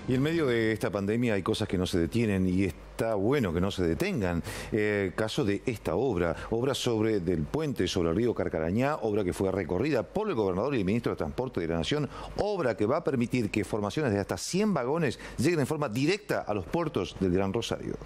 Y en medio de esta pandemia hay cosas que no se detienen y está bueno que no se detengan. Caso de esta obra del puente sobre el río Carcarañá, obra que fue recorrida por el gobernador y el ministro de Transporte de la Nación, obra que va a permitir que formaciones de hasta 100 vagones lleguen en forma directa a los puertos del Gran Rosario.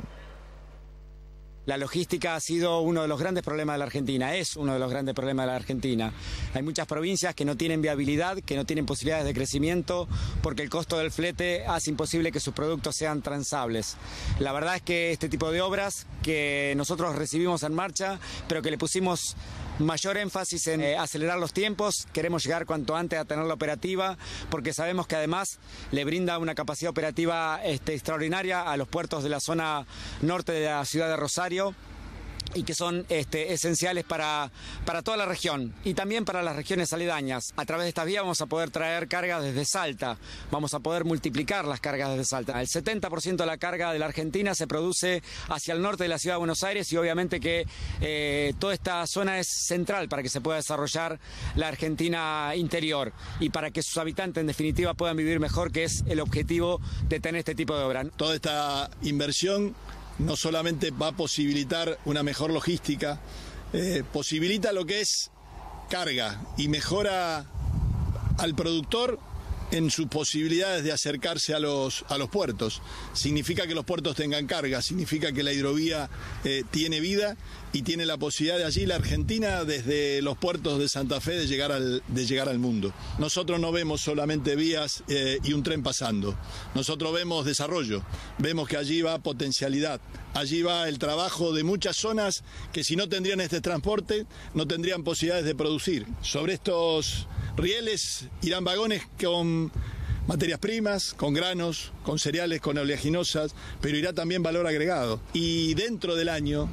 La logística ha sido uno de los grandes problemas de la Argentina, es uno de los grandes problemas de la Argentina. Hay muchas provincias que no tienen viabilidad, que no tienen posibilidades de crecimiento, porque el costo del flete hace imposible que sus productos sean transables. La verdad es que este tipo de obras que nosotros recibimos en marcha, pero que le pusimos mayor énfasis en acelerar los tiempos, queremos llegar cuanto antes a tenerla operativa, porque sabemos que además le brinda una capacidad operativa extraordinaria a los puertos de la zona norte de la ciudad de Rosario, y que son esenciales para toda la región y también para las regiones aledañas. A través de estas vías vamos a poder traer cargas desde Salta, vamos a poder multiplicar las cargas desde Salta. El 70% de la carga de la Argentina se produce hacia el norte de la ciudad de Buenos Aires y obviamente que toda esta zona es central para que se pueda desarrollar la Argentina interior y para que sus habitantes en definitiva puedan vivir mejor, que es el objetivo de tener este tipo de obra. Toda esta inversión no solamente va a posibilitar una mejor logística, posibilita lo que es carga y mejora al productor en sus posibilidades de acercarse a los puertos. Significa que los puertos tengan carga, significa que la hidrovía tiene vida y tiene la posibilidad de allí la Argentina, desde los puertos de Santa Fe, de llegar al mundo. Nosotros no vemos solamente vías y un tren pasando, nosotros vemos desarrollo, vemos que allí va potencialidad, allí va el trabajo de muchas zonas que si no tendrían este transporte no tendrían posibilidades de producir. Sobre estos rieles irán vagones con materias primas, con granos, con cereales, con oleaginosas, pero irá también valor agregado. Y dentro del año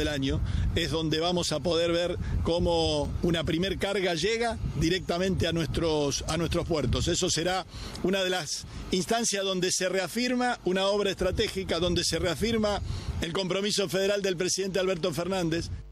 es donde vamos a poder ver cómo una primer carga llega directamente a nuestros puertos. Eso será una de las instancias donde se reafirma una obra estratégica, donde se reafirma el compromiso federal del presidente Alberto Fernández.